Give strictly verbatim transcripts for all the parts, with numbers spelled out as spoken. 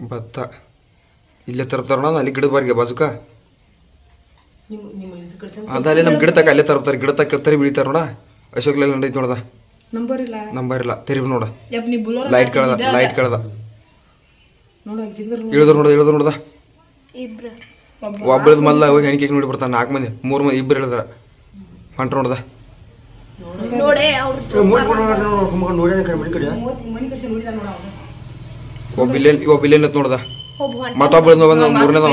ಭತ್ತ ಇಲ್ಲೇ ತರ್ತಾರ ಅಲ್ಲಿ ಗಿಡದ ಬಾರಿಗೆ ಬಾಜುಕ ಅದಲ್ಲಿ ನಮ್ಮ ಗಿಡ ತಕ ಅಲ್ಲೇ ತರ್ತಾರೆ ಗಿಡ ತಕ್ಕ ತರಿ ಬೀಳ್ತಾರ ನೋಡ ಅಶೋಕ್ಲೆಲ್ಲ ನಡೈತಿ ನೋಡದ ನಂಬರ್ ಇಲ್ಲ ನಂಬರ್ ಇಲ್ಲ ತೆರಿಬ್ ನೋಡ ಯಪ್ ನೀ ಬುಲೋರ ಲೈಟ್ ಕಳದ ಲೈಟ್ ಕಳದ ನೋಡ ಜಿಂಗರ್ ಇಳಿದ್ರು ನೋಡ ಇಳಿದ್ರು ನೋಡದ ಇಬ್ರು ಒಬ್ಬಳದ ಮಲ್ಲ ಹೋಗಿ ಹೆಣಿಕೆ ನೋಡಿ ಬರ್ತಾನ ನಾಲ್ಕು ಮಂದಿ ಮೂರು ಮಂದಿ ಇಬ್ಬರು ಹೇಳಿದಾರ ಹೊಂಟ್ರ ನೋಡದ ನೋಡೆ ಅವ್ರ ಒಬ್ಬ ಇಲ್ಲೇನ್ ಒಬ್ಬ ಇಲ್ಲೇನ್ ನೋಡದ ಮತ್ತೊಬ್ಬಳದ ಬಂದ ಮೂರನೇದ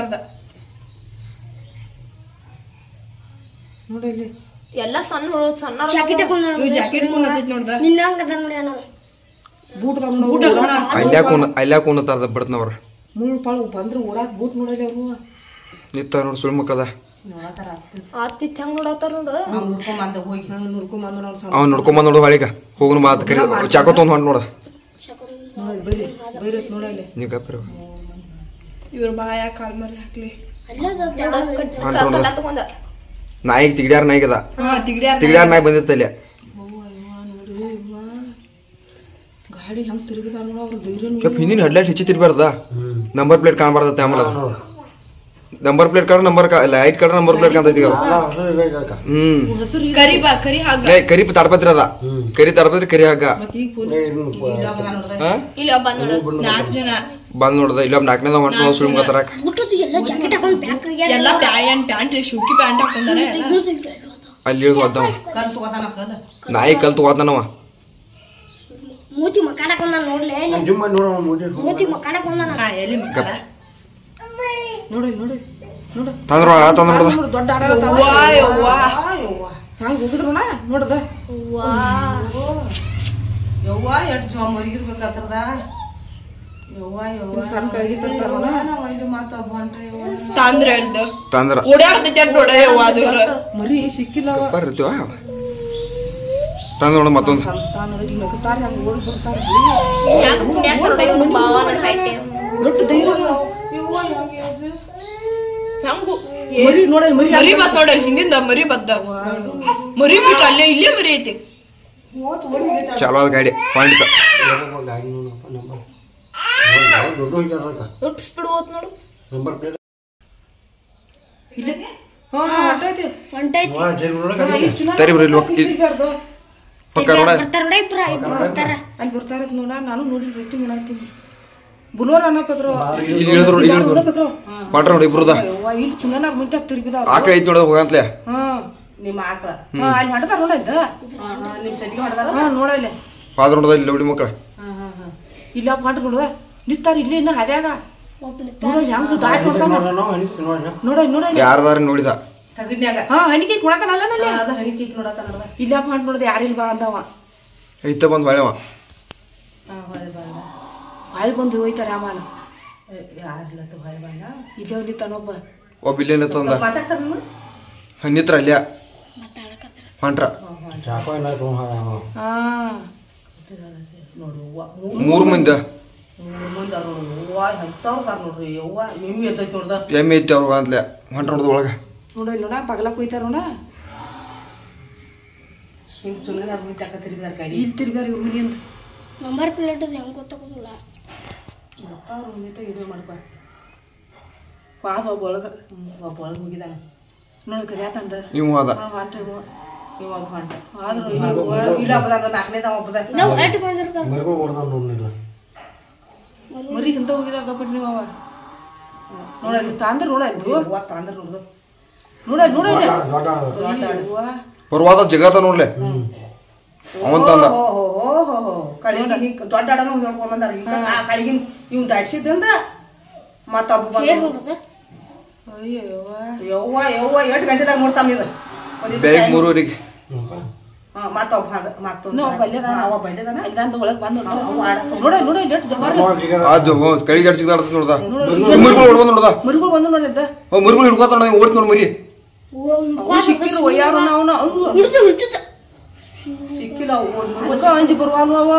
ನೋಡ ಇಲ್ಲಿ ಎಲ್ಲ ಸಣ್ಣ ಹುಡುಗ ಸಣ್ಣ ಜಾಕೆಟ್ ಹಾಕೊಂಡ ಜಾಕೆಟ್ ಹಾಕೊಂಡ್ ನೋಡ್ದ ನಿನ್ನ ಹಂಗದ ನೋಡಿ ಅಣ್ಣ ಬೂಟ್ ತಗೊಂಡು ಬೂಟ್ ಅಲ್ಯಾಕ ಅಲ್ಯಾಕ ಉಣ್ಣತಾರದ ಬಿಡ್ತನವ್ರ ಮುಳ್ಳು ಪಾಳು ಬಂದ್ರೆ ಓಡಾಕ್ ಬೂಟ್ ನೋಡಲ್ಲ ಅವರು ನಿತ್ತ ನೋಡಿ ಸುಳ್ಳು ಮಕ್ಕಳದ ಆತಿತ್ ಹೆಂಗ್ ನೋಡತ್ತಾರ ನೋಡು ನೋಡ್ಕೊಂಬಂದ ಹೋಗಿ ನೋಡ್ಕೊಂಬಂದ ನೋಡ್ ಅವ್ನು ನೋಡ್ಕೊಂಬಂದ್ ನೋಡು ಹೊಳಿಗ ಹೋಗುನು ಮಾತು ಕರಿ ಚಾಕೋ ತೊಗೊಂಡು ಹೊಂಟ್ ನೋಡ ಬೈರಿ ಬೈರತ್ ನೋಡಲ್ಲ ನೀವು ಗಪ್ಪಿರ ಇವ್ರ ಬಾಯ ಕಾಲ್ ಮರಿ ಹಾಕ್ಲಿ ಕಲ್ಲ ತಗೊಂಡ ನಾಯಿಗೆ ತಿಗ್ಡ್ಯಾರ ನಾಯಿಗದ ಹಾ ತಿಗ್ಡ್ಯಾರ ತಿಗ್ಡ್ಯಾರ ನಾಯಿ ಬಂದಿತ್ತಲ್ಲಿ ಗಾಡಿ ಹೆಂಗ್ ತಿರುಗಿದಾರ ನೋಡ ಅವ್ರ ಧೈರ್ಯ ಹಿಂದಿನ ಹೆಡ್ಲೈಟ್ ಹೆಚ್ಚಿ ತಿರ್ಬಾರ್ದ ನಂಬರ್ ಪ್ಲೇಟ್ ಕಾಣಬಾರ್ದತ್ತೆ ಆಮೇಲೆ ನಂಬರ್ ಪ್ಲೇಟ್ ಕಾಡ ನಂಬರ್ ಲೈಟ್ ಕಾಡ ನಂಬರ್ ಪ್ಲೇಟ್ ಕಾಣ್ತೈತಿ ಹ್ಮ್ ಕರಿ ಬಾ ಕರಿ ಹಾಗ ಕರಿ ತಾಡ್ಪತ್ರಿ ಅದ ಕರಿ ತಾಡ್ಪತ್ರಿ ಕರಿ ಹಾಗ ಮತ್ ಈಗ ಇಲ್ಲಿ ಒಬ್ಬ ನೋಡು ನಾಲ್ಕು ಜನ ಬಂದ್ ನೋಡ್ದ ಇಲ್ಲೊಬ್ಬ ನಾಲ್ಕನೇದ ಹೊಂಟ ಸುಳ್ಳು ಮಗತರಾಕ ಊಟದ್ದು ಎಲ್ಲ ಜಾಕೆಟ್ ಹಾಕೊಂಡ್ ಬ್ಯಾಕ್ ಎಲ್ಲ ಪ್ಯಾಂಟ್ ಪ್ಯಾಂಟ್ ಶೂಕಿ ಪ್ಯಾಂಟ್ ಹಾಕೊಂಡಾರೆ ಅಲ್ಲಿ ಇಳಿದು ಒದ್ದವ ನಾಯಿ ಕಲ್ ತಗೋತಾನವ ಮೂತಿ ಮಕಾಡ ಹಾಕೊಂಡ ನೋಡ್ಲೆ ಮೂತಿ ಮಕಾಡ ಹಾಕೊಂಡ ಎಲ್ಲಿ ನೋಡಿ ನೋಡಿ ನೋಡು ತಂದ್ರ ತಂದ್ರ ನೋಡ್ದ ದೊಡ್ಡ ಆಡ ವಾ ಯವ್ವಾ ಹಂಗ ಹೋಗಿದ್ರಣ ನೋಡ್ದ ವಾ ಯವ್ವ ಎಷ್ಟು ಜೋ ಮರಿಗಿರ್ಬೇಕಾತ್ರದ ಯವ್ವ ಯವ್ವ ಸಣ್ಣ ಕೈಗೆ ತರ್ತಾರಣ ಇದು ಮಾತು ಹೊಂಟ್ರಿ ತಾಂದ್ರ ಹೇಳ್ದ ತಂದ್ರ ಓಡಾಡ್ತೈತೆ ಅಂತ ನೋಡ ಯವ್ವ ಅದರ ಮರಿ ಸಿಕ್ಕಿಲ್ಲ ಬರ್ತೀವ ತಂದ್ರ ನೋಡ ಮತ್ತೊಂದು ಸಂತಾನ ಇಲ್ಲಿ ನಗತಾರ ಹಂಗ ಓಡಿ ಬರ್ತಾರ ಯಾಕ ಪುಣ್ಯಾಕ ನೋಡ ಇವನು ಬಾವ ನನ್ನ ಕೈಟೆ ಒಟ್ಟು ಧೈರ್ಯ ಯವ್ವ ಹೆಂಗೆ ಅದು ಹೆಂಗು ಮರಿ ನೋಡ ಮರಿ ಮರಿ ಬತ್ ನೋಡ ಹಿಂದಿಂದ ಮರಿ ಬದ್ದ ಮರಿ ಬಿಟ್ಟು ಅಲ್ಲೇ ಇಲ್ಲೇ ಮರಿ ಐತಿ ಚಾಲು ಆದ ಗಾಡಿ ಪಾಯಿಂಟ್ ಎಷ್ಟು ಸ್ಪೀಡ್ ಹೋತ್ ನೋಡು ಇಲ್ಲ ಹಾ ಹೊಂಟೈತಿ ಹೊಂಟೈತಿ ತರಿ ಬರ್ರಿ ಇಲ್ಲಿ ಪಕ್ಕ ನೋಡ ಬರ್ತಾರ ನೋಡ ಇಬ್ರ ಇಬ್ರು ಬರ್ತಾರ ಅಲ್ಲಿ ಬರ್ತಾರ ನೋಡ ನಾನು ನೋಡಿ ರೇಟಿಂಗ್ ಮಾಡಾಕ್ತೀನಿ ಬುಲೋರ್ ಅನ್ನಪಕ್ರು ಇಲ್ಲಿ ಇಳಿದ್ರು ಇಲ್ಲಿ ಇಳಿದ್ರು ಪಾಟ್ರ ನೋಡಿ ಇಬ್ರದ ಇಲ್ಲಿ ಚುನಾನ ಮುಂಚೆ ತಿರುಗಿದಾರ ಆಕಳ ಐತಿ ನೋಡ ಹೋಗಂತ್ಲೆ ಹಾ ನಿಮ್ಮ ಆಕಳ ಹಾ ಅಲ್ಲಿ ಹೊಡೆದಾರ ನೋಡ ಇದ್ದ ನಿಮ್ಮ ಸೆಟ್ಟಿಗೆ ಹೊಡೆದಾರ ಹಾ ನೋಡಲ್ಲ ಪಾದ್ರ ನೋಡದ ಇಲ್ಲಿ ಹುಡಿ ಮಕ್ಕಳ ಇಲ್ಲ ಪಾಟ್ರ ನೋಡುವ ನಿತ್ತಾರ ಇಲ್ಲಿ ಇನ್ನ ಹದ್ಯಾಗ ನೋಡ ಹೆಂಗ ದಾಟ್ ನೋಡ್ತಾನ ನೋಡ ನೋಡ ಯಾರದಾರ ನೋಡಿದ ತಗಡ್ನ್ಯಾಗ ಹಾ ಹಣಿಕೆ ಕೊಡತಾನಲ್ಲ ನಲ್ಲಿ ಅದ ಹಣಿಕೆ ನೋಡತ್ತ ನೋಡ ಇಲ್ಲ ಪಾಟ್ ನೋಡ್ದ ಯಾರಿಲ್ ಬಾ ಅಂದವ ಐತ ಬಂದ್ ಹೊಳೆವ ಹಾ ಹೊಳೆ ಬಂದ ಅಲ್ಲಿ ಬಂದು ಹೋಯ್ತಾರ ಆಮಾನ ಯಾರಿಲ್ಲ ತು ಹೊಳೆ ಬಂದ ಇಲ್ಲೇ ನಿತ್ತಾನೊಬ್ಬ ಒಬ್ಬ ಇಲ್ಲೇನ ತಂದ ಮಾತಾಡ್ತಾರ ನೀವು ನಿತ್ರ ಅಲ್ಯ ಹೊಂಟ್ರ ಹಾ ನೋಡು ಮೂರು ಮಂದಿ ಮೂರು ಮಂದಿ ಅವ್ರು ಯವ್ವ ಹತ್ತವ್ರದಾರ ನೋಡ್ರಿ ಯವ್ವ ಎಮ್ಮೆ ಎದ್ದೈತಿ ನೋಡ್ದ ಎಮ್ಮೆ ಐತಿ ಅವ್ರ ಅಂತ್ಲೆ ಹೊಂಟ್ರ ನೋಡ್ದ ಒಳಗ ನೋಡ ಇಲ್ಲಿ ನೋಡ ಪಗಲಕ್ ಹೋಯ್ತಾರ ನೋಡ ಹಿಂಗೆ ಸುಮ್ಮನೆ ಅದ್ರ ಮುಂದೆ ತಕ್ಕ ತಿರುಗಿದಾರ ಗಾಡಿ ಇಲ್ಲಿ ತಿರ್ಗಾರ ಇವ್ರ ಮನಿ ಅಂತ ನಂಬರ್ ಪ್ಲೇಟ್ ಅದು ಹೆಂಗ್ ಗೊತ್ತಾಗೋದಿಲ್ಲ ಅಪ್ಪ ಅವ್ರ ಮುಂದೆ ಇದು ಮಾಡ್ಬ ಪಾದ ಒಬ್ಬ ಒಳಗ ಒಬ್ಬ ಒಳಗೆ ಹೋಗಿದಾನ ನೋಡ ಕರಿಯಾತಂದ ಇವ್ ಅದ ಹೊಂಟ್ರಿ ಇವಾಗ ಹೊಂಟ ಆದ್ರೂ ಇಲ್ಲ ಒಬ್ಬದ ನಾಲ್ಕನೇದ ಒಬ್ಬದ ನಾವು ಎಟ್ ಬಂದಿರ್ತಾರ ಮರಿ ಇಂತ ಹೋಗಿದಾಗ ಬಿಟ್ಟು ನೀವು ಅವ ನೋಡ ತಾಂದ್ರ ನೋಡ ಇದು ಯವ್ವ ತಾಂದ್ರ ನೋಡ್ದು ನೋಡ ನೋಡ ಪರ್ವಾದ ಜಗತ್ತ ನೋಡ್ಲೆ ಅವನ್ ತಂದ ಹೋ ಹೋ ಹೋ ಹೋ ಹೋ ಕಳಿಗೆ ಹಿಂಗ್ ದೊಡ್ಡ ಆಡನ ನೋಡ್ಕೊಂಡ್ ಬಂದಾರ ಹಿಂಗ ಆ ಕಳಿಗೆ ಇವ್ ದಾಡ್ಸಿದ್ರಿಂದ ಮತ್ತೊಬ್ಬ ಏನ್ ಬಂದ ನೋಡ್ದ ಅಯ್ಯೋ ಯವ್ವ ಯವ್ವ ಎಷ್ಟು ಗಂಟೆದಾಗ ನೋಡ್ತಾಮ ಇದು ಬೆಳಿಗ್ಗೆ ಮೂರುವರೆಗೆ ಮತ್ತೊಬ್ಬ ಮತ್ತೊಂದು ಅವ ಬಡ್ಡೆದಾನ ಇಲ್ಲಂತ ಒಳಗ್ ಬಂದ್ ನೋಡ ನೋಡ ಇಲ್ಲಿ ಎಷ್ಟು ಜಮಾರಿ ಅದು ಕಳಿಗೆ ಅಡ್ಸಿದ ನೋಡ್ದ ಮುರಿಗಳು ಹೊಡ್ಬಂದ್ ನೋಡ್ದ ಮರಿಗಳು ಬಂದು ನೋಡಿದ್ದ ಅವ್ ಮುರಿಗಳು ಹಿಡ್ಕೊತ ನೋಡ ಓಡ್ತಿ ನೋಡ್ ಮರಿ ಸಿಕ್ಕಿದ್ರು ಒಯ್ಯಾರು ನಾವು ಅವ್ನು ಹಿಡಿದು ಹಿಡಿದ ಸಿಕ್ಕಿಲ್ಲ ಅದಕ್ಕ ಅಂಜಿ ಬರ್ವಾನು ಅವ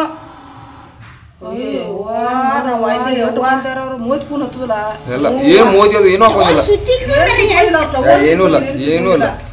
ಮೂವತ್ ಕೂನ್ ಹತ್ತದಲ್ಲ ಎಲ್ಲ ಏನ್ ಮೋದಿ ಅದು ಏನೂ ಹಾಕೋದಿಲ್ಲ ಸುತ್ತಿ ಏನೂ ಇಲ್ಲ ಏನೂ ಇಲ್ಲ